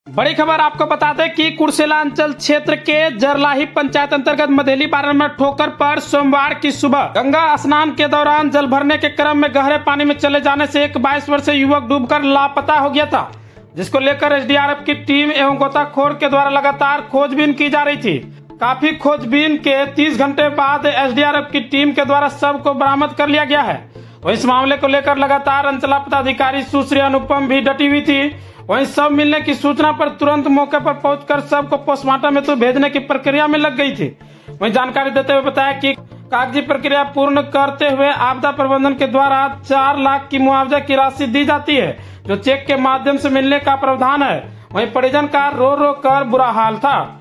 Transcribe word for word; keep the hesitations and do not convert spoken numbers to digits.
बड़ी खबर आपको बता दें कि कुर्सेला अंचल क्षेत्र के जरलाही पंचायत अंतर्गत मधेली बारह नंबर ठोकर पर सोमवार की सुबह गंगा स्नान के दौरान जल भरने के क्रम में गहरे पानी में चले जाने से एक बाईस वर्षीय युवक डूबकर लापता हो गया था, जिसको लेकर एसडीआरएफ की टीम एवं गोताखोर के द्वारा लगातार खोजबीन की जा रही थी। काफी खोजबीन के तीस घंटे बाद एसडीआरएफ की टीम के द्वारा शव को बरामद कर लिया गया है। वहीं इस मामले को लेकर लगातार अंचला पदाधिकारी सुश्री अनुपम भी डटी हुई थी। वहीं शव मिलने की सूचना पर तुरंत मौके पर पहुंचकर शव को पोस्टमार्टम हेतु भेजने की प्रक्रिया में लग गई थी। वहीं जानकारी देते हुए बताया कि कागजी प्रक्रिया पूर्ण करते हुए आपदा प्रबंधन के द्वारा चार लाख की मुआवजा की राशि दी जाती है, जो चेक के माध्यम से मिलने का प्रावधान है। वहीं परिजन का रो रो कर बुरा हाल था।